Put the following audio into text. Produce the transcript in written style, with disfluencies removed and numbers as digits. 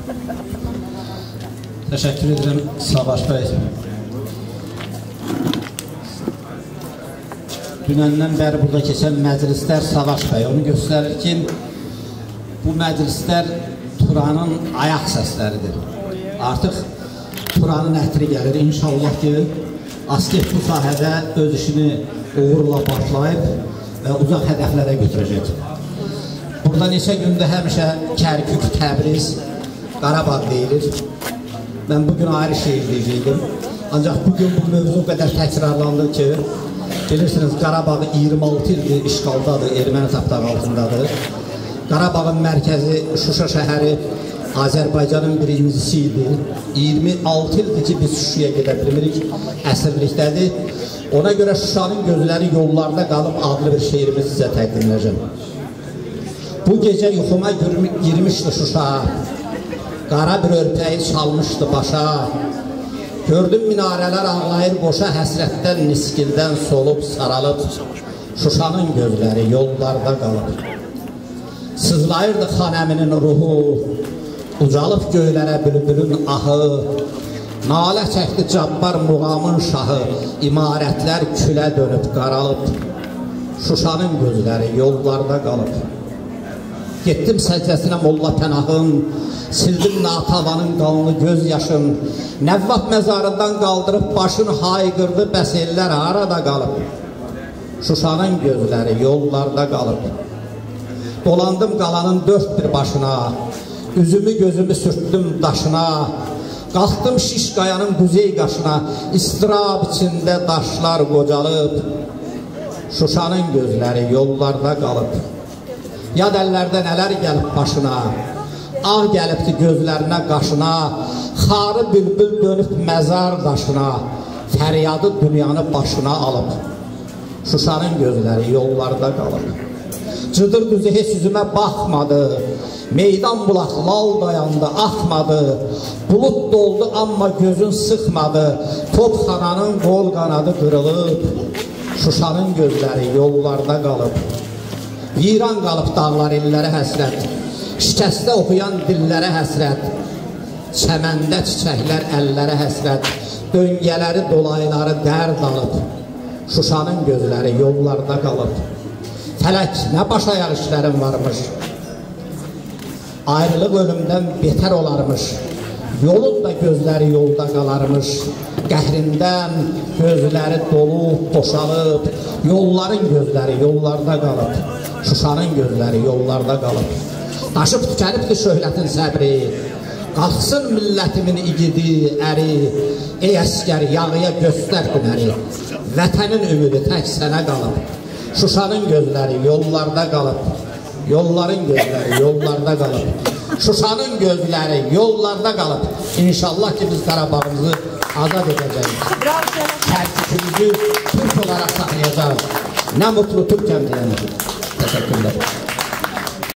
Teşekkür ederim Savaş Bey. Dünəndən bəri burada keçən məclislər Savaş Bey onu göstərir ki, bu məclislər Turanın ayaq səsləridir. Artıq Turanın ətri gəlir. İnşallah ki, Askev bu sahədə öz işini uğurla başlayıb və uzaq hədəflərə götürəcək. Burada neçə gündə həmişə Kərkük, Təbriz, Qarabağ deyilir. Mən bugün ayrı şehir diyecəkdim. Ancaq bugün bu mövzu qədər təkrarlandı ki, bilirsiniz Qarabağı 26 ildir işğaldadır, erməni tapdağı altındadır. Qarabağın mərkəzi Şuşa şəhəri Azərbaycanın birincisi idi. 26 ildir ki, biz Şuşaya gedə bilmirik, əsirlikdədir. Ona görə Şuşanın gözləri yollarda qalıb adlı bir şeirimizi sizə təqdim edəcəm. Bu gecə yuxuma girmişdi Şuşa, qara bir örpəyi çalmışdı başa. Gördüm minarələr ağlayır boşa, həsrətdən, niskildən solub, saralıb. Şuşanın gözləri yollarda qalıb. Sızlayırdı xanəminin ruhu, ucalıb göylərə bülbülün ahı. Nalə çəkdi cabbar muğamın şahı, imarətlər külə dönüb qaralıb. Şuşanın gözləri yollarda qalıb. Getdim səcdəsinə Molla Pənahın, sildim Natavanın qanlı göz yaşım. Nəvvat məzarından qaldırıb başını hayqırdı, bəs ellər arada qalıb. Şuşanın gözləri yollarda qalıb. Dolandım qalanın dörd bir başına, üzümü gözümü sürtdüm daşına. Qalxdım şiş qayanın quzey qaşına, istirab içində daşlar qocalıb. Şuşanın gözləri yollarda qalıb. Yad əllərdə nələr gəlib başına, ağ gəlibdi gözlərinə qaşına, xarı bülbül dönüb məzar daşına, fəryadı dünyanı başına alıb. Şuşanın gözləri yollarda qalıb. Cıdır düzü heç üzümə baxmadı, meydan bulaq lal dayandı, axmadı. Bulut doldu amma gözün sıxmadı, Topxananın qol qanadı qırılıb. Şuşanın gözləri yollarda qalıb. Viran qalıb dağlar illərə həsrət, şikəstə oxuyan dillərə həsrət. Çəməndə çiçəklər əllərə həsrət, döngələri dolayları dərd alıb. Şuşanın gözləri yollarda qalıb. Fələk nə baş ayaq işlərim varmış, ayrılıq ölümdən betər olarmış. Yolun da gözləri yolda qalarmış, qəhrindən gözləri dolub, boşalıb. Yolların gözləri yollarda qalıb. Şuşanın gözləri yollarda qalıb. Daşıb tükənibdir şöhlətin səbri, qalxsın millətimin igidi, əri. Ey əskər, yağıya göstər günəri, vətənin ümidi tək sənə qalıb. Şuşanın gözləri yollarda qalıb. Yolların gözləri yollarda qalıb. Şuşanın gözləri yollarda qalıb. İnşallah ki, biz Qarabağımızı azad edəcəyik. Kərkükümüzü Türk olaraq saxlayacaq. Nə mutlu Türk kəmdiyənə. Teşekkürler.